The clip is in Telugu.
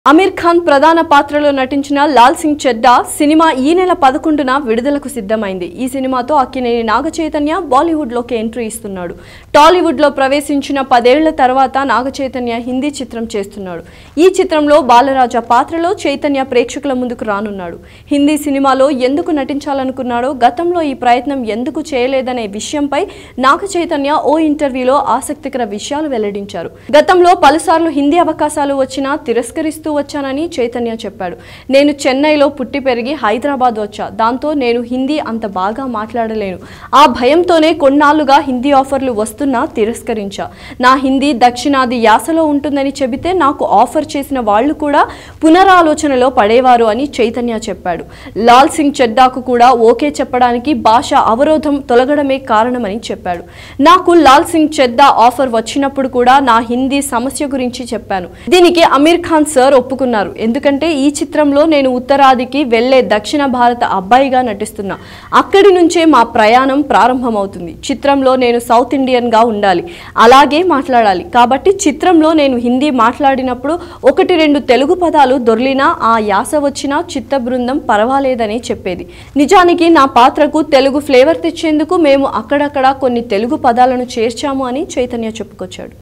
అమీర్ ఖాన్ ప్రధాన పాత్రలో నటించిన లాల్ సింగ్ చెడ్డా సినిమా ఈ నెల 11న విడుదలకు సిద్ధమైంది. ఈ సినిమాతో అక్కినేని నాగచైతన్య బాలీవుడ్ లోకి ఎంట్రీ ఇస్తున్నాడు. టాలీవుడ్ లో ప్రవేశించిన 10 ఏళ్ల తర్వాత నాగచైతన్య హిందీ చిత్రం చేస్తున్నాడు. ఈ చిత్రంలో బాలరాజా పాత్రలో చైతన్య ప్రేక్షకుల ముందుకు రానున్నాడు. హిందీ సినిమాలో ఎందుకు నటించాలనుకున్నాడో, గతంలో ఈ ప్రయత్నం ఎందుకు చేయలేదనే విషయంపై నాగచైతన్య ఓ ఇంటర్వ్యూలో ఆసక్తికర విషయాలు వెల్లడించారు. గతంలో పలుసార్లు హిందీ అవకాశాలు వచ్చినా తిరస్కరిస్తూ వచ్చానని చైతన్య చెప్పాడు. నేను చెన్నైలో పుట్టి పెరిగి హైదరాబాద్ వచ్చా. దాంతో నేను హిందీ అంత బాగా మాట్లాడలేను. ఆ భయంతోనే కొన్నాళ్లుగా హిందీ ఆఫర్లు వస్తున్నా తిరస్కరించా. నా హిందీ దక్షిణాది యాసలో ఉంటుందని చెబితే నాకు ఆఫర్ చేసిన వాళ్ళు కూడా పునరాలోచనలో పడేవారు అని చైతన్య చెప్పాడు. లాల్ సింగ్ చెడ్డాకు కూడా ఓకే చెప్పడానికి భాష అవరోధం తొలగడమే కారణమని చెప్పాడు. నాకు లాల్ సింగ్ చెడ్డా ఆఫర్ వచ్చినప్పుడు కూడా నా హిందీ సమస్య గురించి చెప్పాను. దీనికి అమీర్ ఖాన్ సార్ ఒప్పుకున్నారు. ఎందుకంటే ఈ చిత్రంలో నేను ఉత్తరాదికి వెళ్లే దక్షిణ భారత అబ్బాయిగా నటిస్తున్నా. అక్కడి నుంచే మా ప్రయాణం ప్రారంభమవుతుంది. చిత్రంలో నేను సౌత్ ఇండియన్ గా ఉండాలి, అలాగే మాట్లాడాలి. కాబట్టి చిత్రంలో నేను హిందీ మాట్లాడినప్పుడు 1-2 తెలుగు పదాలు దొర్లినా, ఆ యాస వచ్చినా చిత్త బృందం పర్వాలేదని చెప్పేది. నిజానికి నా పాత్రకు తెలుగు ఫ్లేవర్ తెచ్చేందుకు మేము అక్కడక్కడ కొన్ని తెలుగు పదాలను చేర్చాము అని చైతన్య చెప్పుకొచ్చాడు.